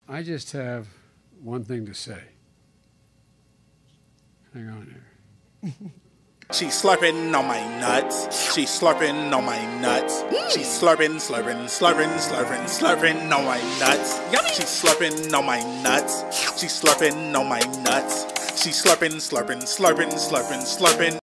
I just have one thing to say. Hang on here. She's slurping on my nuts. She's slurping on my nuts. She's slurping, slurping, slurping, slurping, slurping on my nuts. She's slurping on my nuts. She's slurping on my nuts. She's slurping, slurping, slurping, slurping, slurping.